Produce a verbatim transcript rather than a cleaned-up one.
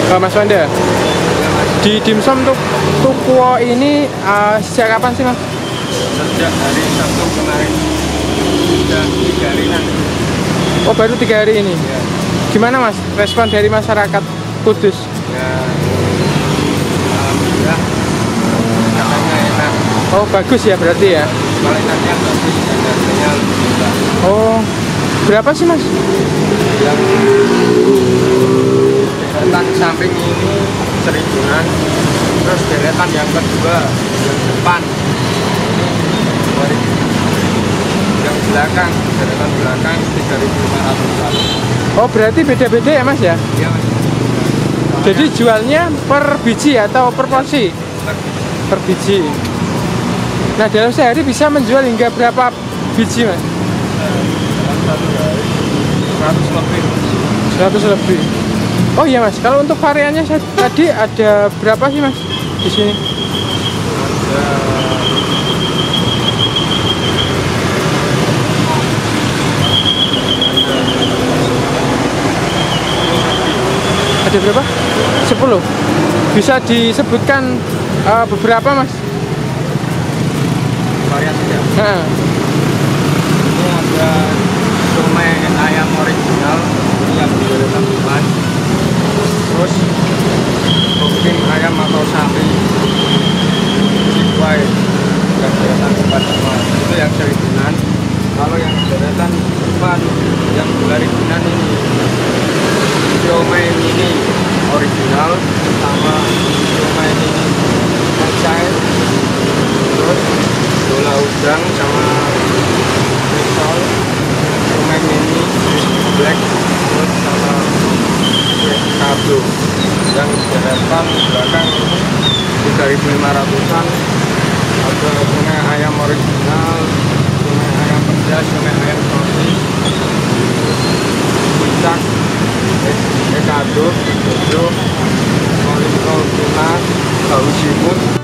Oh, Mas Wanda. Di dimsum tuh Tukuo ini uh, sejak kapan sih, Mas? Sejak hari Sabtu kemarin. Sudah tiga hari nanti. Oh, baru tiga hari ini. Ya. Gimana, Mas, respon dari masyarakat Kudus? Ya, alhamdulillah katanya enak. Oh, bagus ya berarti ya. Kualitasnya bagus dan harganya lebih murah. Oh, berapa sih, Mas? Yang deretan samping ini seribuan, terus deretan yang kedua yang depan ini dua ribu, yang belakang deretan belakang tiga ribu lima ratus. Oh, berarti beda-beda ya, Mas ya? Iya, Mas. Jadi jualnya per biji atau per porsi? Per biji. Nah, dalam sehari bisa menjual hingga berapa biji, Mas? Dalam satu hari seratus lebih. seratus lebih. Oh iya, Mas, kalau untuk variannya saya, tadi ada berapa sih, Mas, di sini? Ada ada berapa? sepuluh. Bisa disebutkan uh, beberapa, Mas? Variasinya. Nah. Ini ada somai ayam original yang deretan depan, terus cooking ayam atau sapi cikwai yang deretan depan semua, itu yang seribuan. Kalau yang deretan depan yang dua ribuan ini somai mini original sama somai mini cair, terus bola udang sama risol, somai mini black, terus sama kado yang deretan belakang ini tiga ribu lima ratusan. Ada somai ayam original, somai ayam pedas, somai ayam sosis, puncak, kado, jojo, molito, tuna, bau siput,